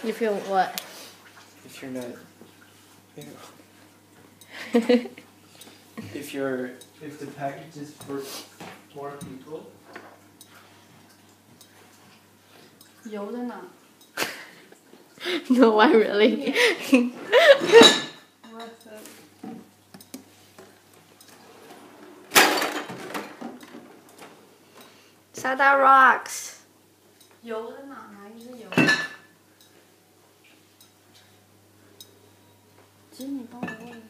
You feel what? If you're not. If the package is for more people. 油在哪？ No, I really. Sada rocks. 油在哪？哪一个油？其实你帮我问。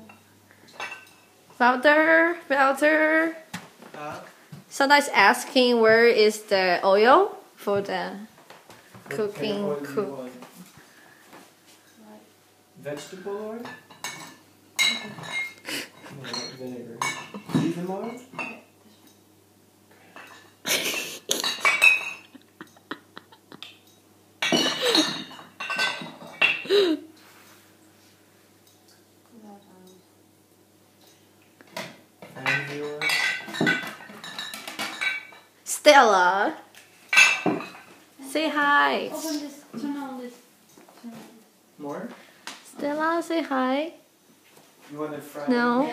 Walter. Sada is asking where is the oil for the cooking. Vegetable oil? No, vinegar. Olive oil? Stella, say hi. Open this. Turn on this. More? Stella, say hi. You want to fry? No.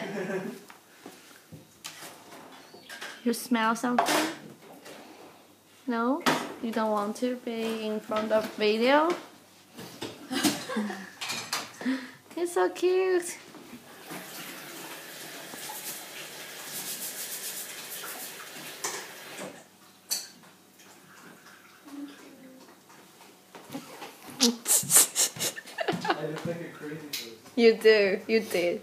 You smell something? No? You don't want to be in front of video? It's so cute. I look like a crazy person. You do. You did.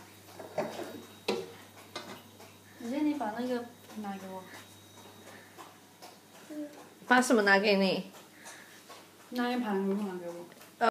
姐姐，你把那个拿给我。 把什么拿给你？ 那一盘如果拿给我。